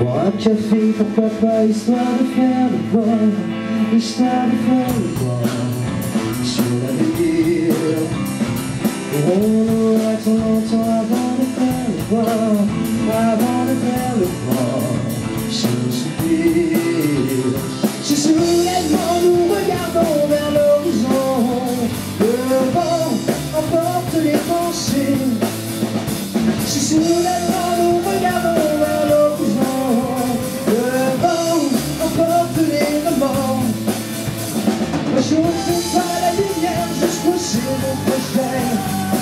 Boire un café, pourquoi pas, histoire de faire le point, histoire de faire le point sur l'avenir. On aura trop longtemps avant de faire le point, avant de faire le point sur le soupir. Si soudainement nous regardons vers l'horizon, le vent emporte les pensées. Si soudainement nous regardons vers l'horizon, le vent emporte les remords. Mais je ne fais pas la lumière jusqu'au ciel prochain.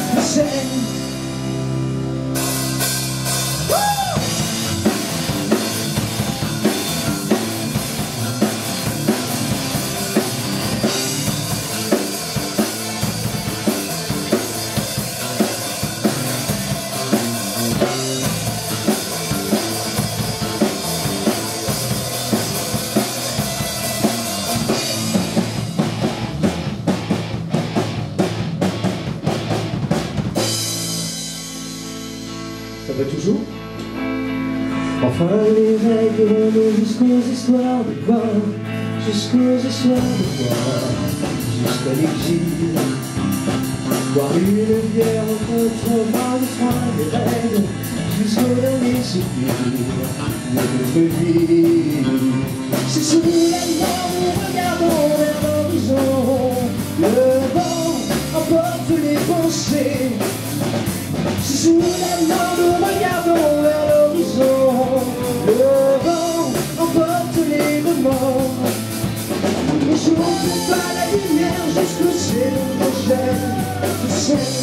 Ça va toujours? Enfin les règles jusqu'aux histoires de quoi, jusqu'aux histoires de quoi, jusqu'à l'exil. Boire une bière contre le soin des règles, jusqu'au dernier soupir de notre vie. Si soudainement nous regardons vers l'horizon, le vent emporte les pensées. Si soudainement nous regardons vers l'horizon, le vent emporte les remords. Mais je ne fais pas la lumière jusqu'au ciel prochain. Je sais.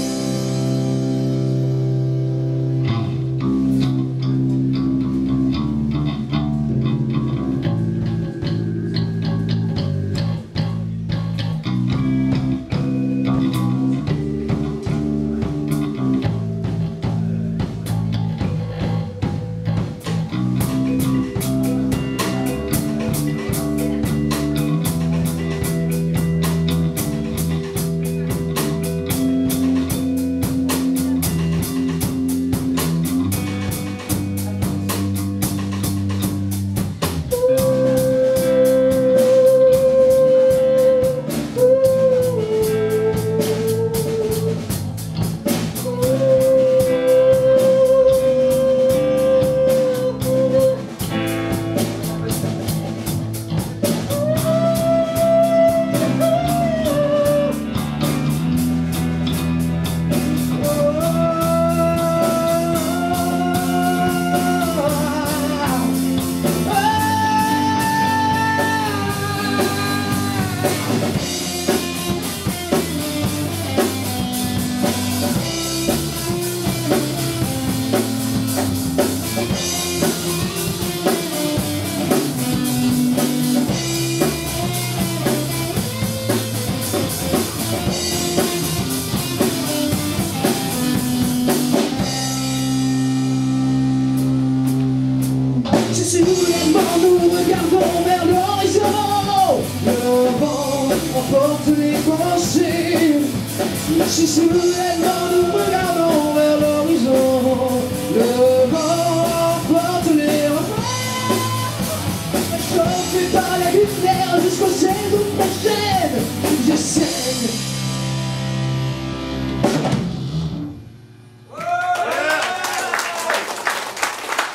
Si soudainement nous regardons vers l'horizon, le vent emporte les pensées. Si soudainement nous regardons vers l'horizon, le vent emporte les remords. Je ne fais pas la lumière jusqu'au ciel prochaine. J'essaie.